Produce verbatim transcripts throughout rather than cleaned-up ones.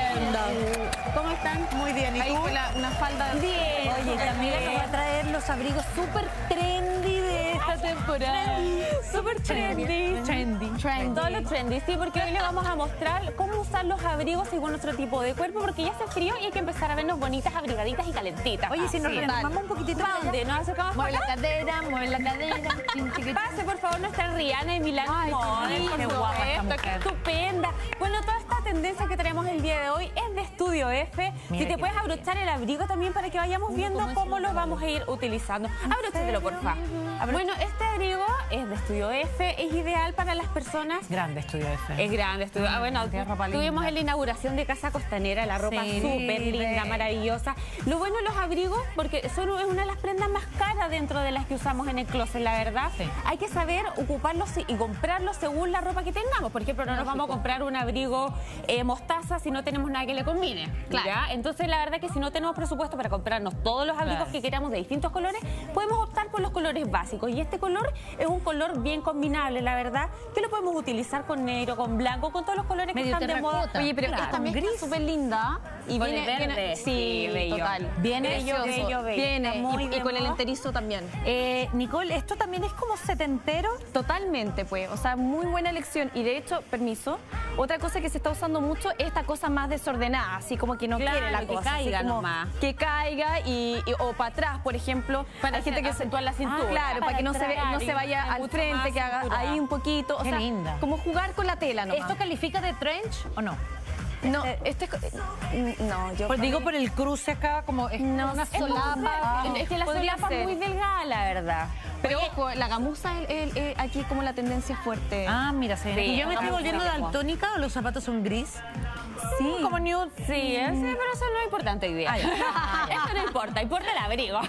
estupenda. ¿Cómo están? Muy bien, ¿y Ahí tú? con la, una falda. Bien. Oye, Camila nos va a traer los abrigos súper trendy de esta temporada. Súper trendy. Trendy. Trendy. Todo lo trendy, sí, porque hoy les vamos a mostrar cómo usar los abrigos según nuestro tipo de cuerpo, porque ya hace frío y hay que empezar a vernos bonitas, abrigaditas y calentitas. Oye, si nos Sí. renomamos un poquitito. ¿Para dónde? ¿Nos acercamos Mueve para la acá? cadera, mueve la cadera. Pase, por favor, nuestra Rihanna y Milán. Ay, Model, qué por guapa esta supuesto, mujer. qué estupenda. Bueno, toda esta tendencia que traemos el día de hoy es de Estudio F. Mira si te qué puedes abrochar el abrigo también para que vayamos viendo cómo lo vamos a ir utilizando. Abróchatelo, por favor. Bueno, este abrigo es de Estudio F, es ideal para las personas... Grande Estudio F. Es grande, estudio. Ah, bueno, qué ropa tuvimos linda. en la inauguración de Casa Costanera la ropa Sí, súper linda, ve. maravillosa. Lo bueno de los abrigos, porque son es una de las prendas más caras dentro de las que usamos en el closet, la verdad. Sí. Hay que saber ocuparlos y comprarlos según la ropa que tengamos. Por ejemplo, no nos vamos a comprar un abrigo eh, mostaza si no tenemos nada que le combine. Claro. ¿ya? Entonces, la verdad que si no tenemos presupuesto para comprarnos todos los abrigos Claro. que queramos de distintos colores, podemos optar por los colores básicos. Y este color es un color bien combinable, la verdad, que lo podemos utilizar con negro, con blanco, con todos los colores que Medio están de moda. terracota. Oye, pero Claro. esta mezcla es súper linda. Y Con viene, el verde. viene- Sí, sí, bello. total. Viene bello, Precioso. bello, bello. Viene, Está muy y, de y con el moda. enterizo también. Eh, Nicole, esto también es como setentero. Totalmente, pues. O sea, muy buena elección. Y de hecho, permiso, otra cosa que se está usando mucho es esta cosa más desordenada, así como que no Claro, quiere la que cosa. así caiga como nomás. Que caiga y, y- o para atrás, por ejemplo. Para Hay gente que se acentuar la cintura. Ah, claro, para, Para que no se, ve- tragar no se y vaya hay al mucho frente, más que haga cintura. ahí un poquito. O Qué sea, linda. como jugar con la tela nomás. ¿Esto califica de trench o no? No, este es... No, yo... Pues digo por el cruce acá, como es No una sé. solapa. Es, es que la Podría solapa es ser. muy delgada, la verdad. Pero ojo, la gamuza es el- el- aquí como la tendencia fuerte. Ah, mira, se Sí, ¿Y yo me estoy hagamos volviendo una cosa. daltónica o los zapatos son gris? Sí. Como nude. Sí, ese, pero eso no es importante hoy día. Ah, ya. Eso no importa, importa el abrigo.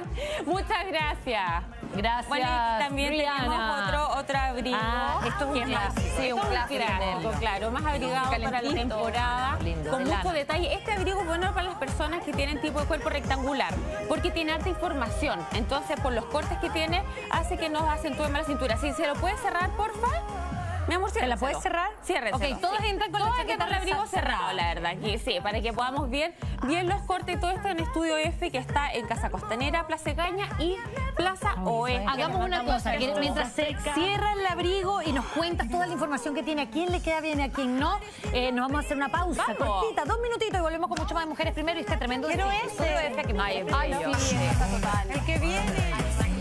Muchas gracias. Gracias, Bueno, y también Rihanna. tenemos otro, otro abrigo. Ah, esto es un que más- clásico. Sí, Esto un es un clásico, clásico. claro, más abrigado para la Calentito. temporada, Lindo, con de mucho lana. detalle. Este abrigo es bueno para las personas que tienen tipo de cuerpo rectangular, porque tiene alta información. Entonces, por los cortes que tiene, hace que nos acentúe más la cintura. Si se lo puede cerrar, porfa. Mi amor, ¿Se la ciérrenselo. puedes cerrar? Ciérrenselo. Ok, todos entran con la Todos chaqueta entran con el abrigo cerrada. cerrado, la verdad. Que sí, para que podamos ver bien los cortes y todo esto en Estudio F, que está en Casa Costanera, Plaza Egaña y Plaza Oeste. Hagamos una cosa, que mientras se cierra el abrigo y nos cuentas toda la información que tiene, a quién le queda bien y a quién no, eh, nos vamos a hacer una pausa Vamos. cortita, dos minutitos y volvemos con mucho más de mujeres primero y este tremendo Quiero desfile. ese. Estudio F, que Ay, Ay, bello. sí, está total. El que viene.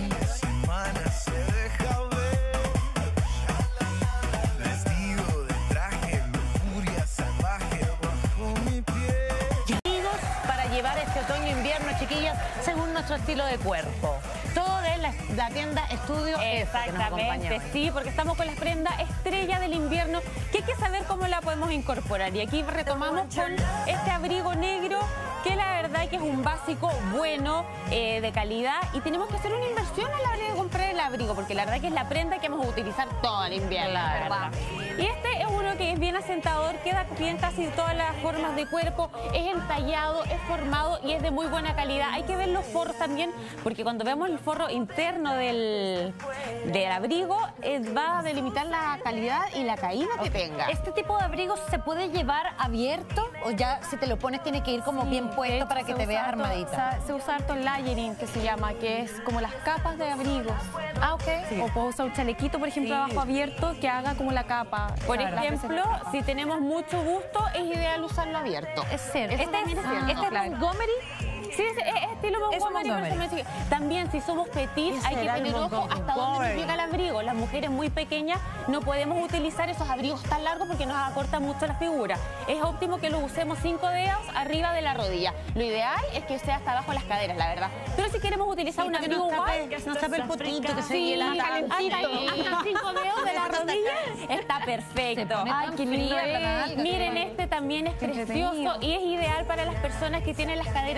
Semana se deja ver, vestido de traje, furia salvaje bajo mi piel. Amigos, para llevar este otoño-invierno, chiquillas, según nuestro estilo de cuerpo. Todo es la, la tienda Estudio F que nos acompaña Exactamente, hoy. sí, porque estamos con las prendas estrella del invierno, que hay que saber cómo la podemos incorporar. Y aquí retomamos con este abrigo negro, que la verdad que es un básico bueno, eh, de calidad, y tenemos que hacer una inversión a la hora de comprar el abrigo, porque la verdad que es la prenda que vamos a utilizar todo el invierno, la verdad. Y este es uno que es bien asentador, queda bien casi todas las formas de cuerpo, es entallado, es formado y es de muy buena calidad. Hay que ver los forros también, porque cuando vemos el forro interno del, del abrigo, eh, va a delimitar la calidad y la caída que tenga. ¿Este tipo de abrigos se puede llevar abierto o ya si te lo pones tiene que ir como Sí, bien de puesto hecho, para que se te usa veas harto- armadita? o sea, se usa harto layering, que se llama, que es como las capas de abrigos. Ah, ok. O puedo usar un chalequito, por ejemplo, Sí. abajo abierto, que haga como la capa. Por Claro. ejemplo, Las veces- si tenemos mucho gusto, es ideal usarlo abierto. Es cierto. Eso Este también es, es cierto. este es claro. Montgomery. Sí, es, es estilo Es Montgomery, pero Montgomery. también, también si somos petit, ¿Qué hay que será el tener ojo Montgomery? hasta dónde nos llega el abrigo. Las mujeres muy pequeñas no podemos utilizar esos abrigos tan largos porque nos acorta mucho la figura. Es óptimo que lo usemos cinco dedos arriba de la rodilla. Lo ideal es que sea hasta abajo de las caderas, la verdad. Pero si queremos utilizar un para que abrigo nos tape- igual, nos tape el potito, que se sí, hiela hasta, hasta cinco dedos de la rodilla, está perfecto. pone Ay, qué lindo es. Miren, este también es Qué precioso entretenido. y es ideal para las personas que tienen las caderas más grandes.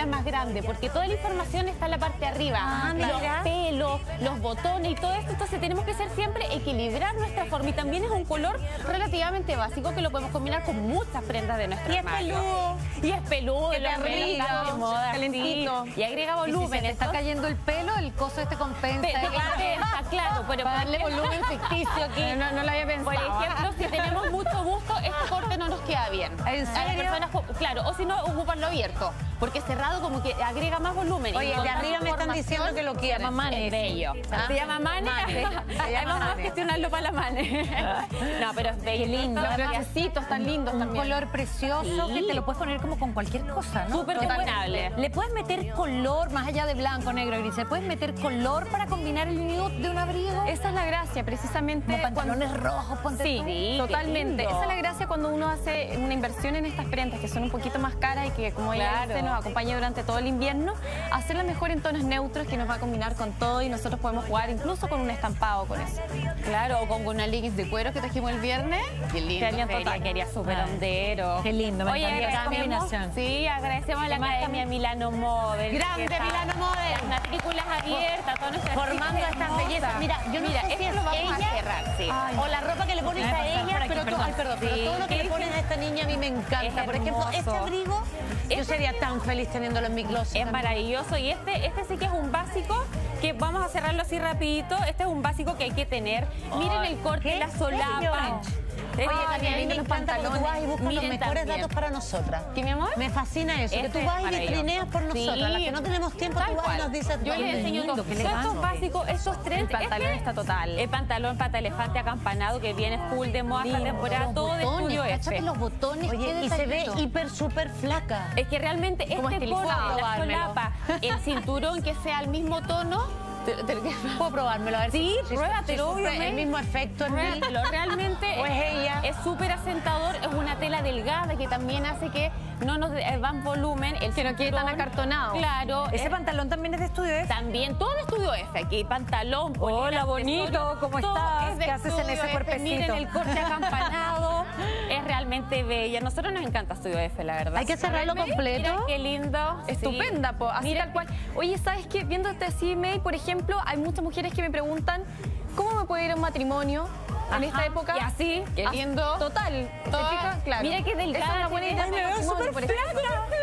grande, porque toda la información está en la parte de arriba. Ah, los mira. pelos, los botones y todo esto. Entonces tenemos que ser siempre equilibrar nuestra forma. Y también es un color relativamente básico que lo podemos combinar con muchas prendas de nuestra Y es armario. peludo. Y es peludo, Que lo te abriga, abriga, de moda, calentito. sí. Y agrega Y si volumen. se te está entonces- cayendo el pelo, el coso este compensa. Pe- compensa, claro, pero Para darle por ejemplo- volumen ficticio aquí. No, no lo había pensado. Por ejemplo, si tenemos mucho busto, este corte no nos queda bien. ¿En A las serio? personas, co- claro, o si no, ocuparlo abierto, porque cerrado como que agrega más volumen. Oye, Y con de tanta arriba me están información, diciendo que lo quieren. Se llama Mane. Es bello. Ah, Se llama Mane. Mane. Se Ahí llama vamos a Mane. gestionarlo para la Mane. No, pero es bello. lindo. Los brochecitos tan lindos Un también. color precioso Sí. que te lo puedes poner como con cualquier cosa, ¿no? Súper Le puedes- combinable. Le puedes meter color, más allá de blanco, negro, gris. Le puedes meter color para combinar el nude de un abrigo. Esa es la gracia, precisamente. Como pantalones rojos, ponte Sí, tú. Sí, qué totalmente. lindo. Esa es la gracia cuando uno hace una inversión en estas prendas que son un poquito más caras y que, como ella Claro. dice, nos acompaña durante todo el invierno, hacerla mejor en tonos neutros que nos va a combinar con todo y nosotros podemos jugar incluso con un estampado con eso. Claro, o con una leggings de cuero que trajimos el viernes. Qué lindo. Quedarían Feria, total. quería súper Ay, hondero. qué lindo, me Oye, encanta esa agradecemos- combinación. Sí, agradecemos a la Academia Milano Model. Grande que está- Milano Model. Las matrículas abiertas, todas nuestras Formando chicas estas hermosas. bellezas. Mira, yo no Mira, sé si esto es lo vamos ella a cerrar, sí. o la ropa que le pones a ella, pero, to- ay, perdón, pero Sí. todo lo que le pones a esta niña a mí me encanta. Es Por ejemplo, hermoso. este abrigo, yo Este- sería tan feliz teniéndolo en mi closet. Es maravilloso y este, este sí que es un básico que vamos a cerrarlo así rapidito. Este es un básico que hay que tener. Miren el corte, ¿qué? la solapa. Oye, Ay, también a mí me los encanta cuando tú vas y buscas Miren los mejores también. datos para nosotras. ¿Qué, mi amor? Me fascina eso, que Este tú vas es y maravilloso. vitrineas por nosotras. Sí. Las que no tenemos tiempo, Tal tú vas y cual. nos dices Yo les dónde. enseño lindo, todos qué estos elegante. básicos, esos tres. El pantalón está total. El pantalón pata elefante acampanado que viene full de moda esta Lindo, temporada, los todo de botones, estudio cáchate F. los botones, qué Oye, y se ve detallito. hiper, súper flaca. Es que realmente este Como corte, estilizado. la Probármelo. solapa, el cinturón que sea el mismo tono. te- te- ¿Puedo probármelo? A ver Sí, si, si- pruébatelo, si sufre obviamente. el mismo efecto en mí. Pruébatelo, realmente ¿O es ella? es súper asentador, es una tela delgada que también hace que no nos eh, van volumen. El Que no quede tan cinturón, acartonado. Claro. Ese es- pantalón también es de estudio F. También, todo de estudio F, aquí, pantalón, polera, Hola, bonito, accesorio, ¿cómo todo estás? es de ¿Qué haces en estudio ese F. cuerpecito? Miren el corte acampanado, es realmente bella. A nosotros nos encanta estudio F, la verdad. Hay que cerrarlo Mira completo. qué lindo. Sí. Estupenda, po, así Mira tal cual. Oye, ¿sabes qué? Viéndote así, May, por ejemplo, hay muchas mujeres que me preguntan ¿cómo me puede ir a un matrimonio en Ajá, esta época? y así, qué Ah, lindo. Total, ¿te Toda- fijas? Claro. Mira qué delgada, Esa es una qué buena bella. idea. Ay, me para veo matrimonio, súper por ejemplo.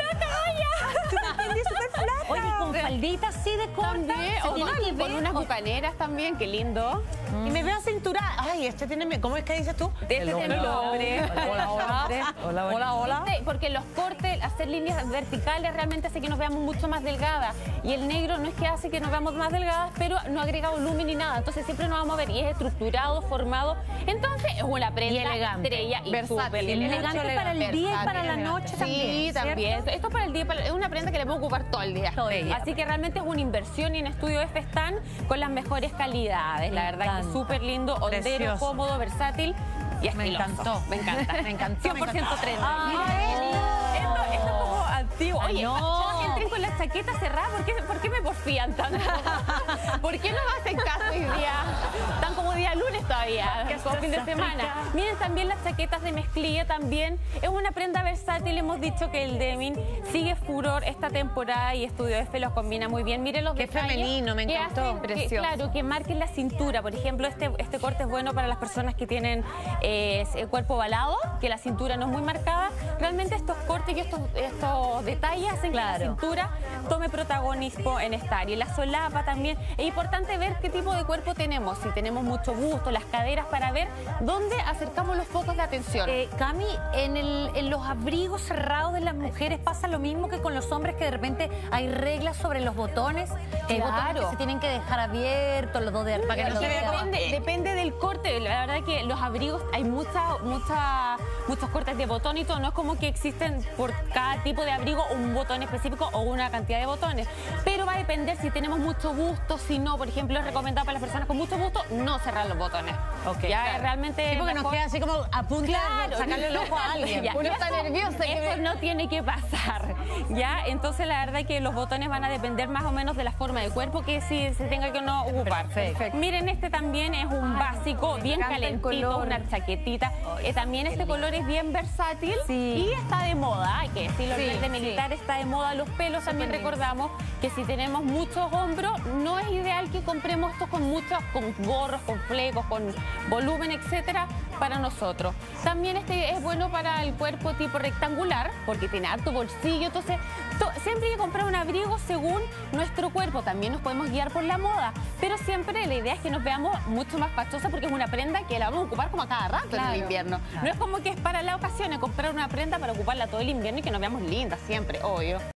Oye, con faldita así de corta. También, se o tiene con, que con ver. unas bucaneras también, qué lindo. Y me veo cinturada. Ay, este tiene... mi- ¿Cómo es que dices tú? Este es el hombre. Hola, hola. Hola, hola, hola. Este, porque los cortes, hacer líneas verticales realmente hace que nos veamos mucho más delgadas. Y el negro no es que hace que nos veamos más delgadas, pero no agrega volumen ni nada. Entonces siempre nos vamos a ver y es estructurado, formado. Entonces es una prenda Y elegante. estrella y Versátil. súper Elegante para el día y para la Versátil. noche Sí, también, también. ¿cierto? Esto es para el día, para- es una prenda que le puedo ocupar todo el día. Todo el día. Así que realmente es una inversión y en Estudio F están con las mejores calidades. La Me verdad que es encanta. súper lindo, hondero, Precioso. cómodo, versátil y Me estiloso. encantó. Me encanta. Me encantó, cien me por ciento encantó. trend. Ay, Esto, esto es como antiguo. Ay, Oye, no. todos entren con la chaqueta cerrada. ¿Por qué, por qué me porfían tanto? ¿Por qué no me hacen caso hoy día? Están como día lunes todavía, como fin de semana. Miren también las chaquetas de mezclilla también. Es una prenda versátil. Hemos dicho que el denim sigue furor esta temporada y Estudio F los combina muy bien. Miren los Qué detalles femenino, me que encantó. hacen que, Precioso. claro, que marquen la cintura. Por ejemplo, este, este corte es bueno para las personas que tienen eh, el cuerpo ovalado, que la cintura no es muy marcada. Realmente estos cortes y estos, estos detalles hacen que Claro. la cintura tome protagonismo en esta área. Y la solapa también. Es importante ver qué tipo de cuerpo tenemos. Si tenemos mucho busto, las caderas, para ver dónde acercamos los focos de atención. Eh, Cami, en, el- en los abrigos cerrados de las mujeres pasa lo mismo que con los hombres, que de repente hay reglas sobre los botones, que hay botones Claro. que se tienen que dejar abiertos, los dos de arriba, Para que no los se dos de vea abajo. Depende, depende del corte. La verdad que los abrigos hay mucha, mucha, muchos cortes de botón y todo. No es como que existen por cada tipo de abrigo un botón específico o una cantidad de botones. Pero va a depender si tenemos mucho busto, si no. Por ejemplo, es recomendado para las personas con mucho busto no cerrar los botones. Ok, ya claro. realmente Sí, porque mejor... nos queda así como a punto Claro. de sacarle el ojo a alguien. Ya, Uno está eso- nervioso. que Eso me- no tiene que pasar, ¿ya? Entonces la verdad es que los botones van a depender más o menos de la forma de cuerpo que si se tenga que no ocupar. Perfecto. Miren, este también es un básico, me bien encanta el calentito, color. una chaquetita. Eh, también este color es bien versátil Sí. y está de moda, hay que decirlo, Sí, el verde sí. militar está de moda. Los pelos también recordamos que si tenemos muchos hombros, no es ideal que compremos estos con muchos, con gorros, con flecos, con volumen, etcétera, para nosotros. También este es bueno para el cuerpo tipo rectangular, porque tiene harto bolsillo, entonces to- siempre hay que comprar un abrigo según nuestro cuerpo. También nos podemos guiar por la moda, pero siempre la idea es que nos veamos mucho más fachosas porque es una prenda que la vamos a ocupar como a cada rato en el invierno. No es como que es para la ocasión, es comprar una prenda para ocuparla todo el invierno y que nos veamos lindas siempre, obvio.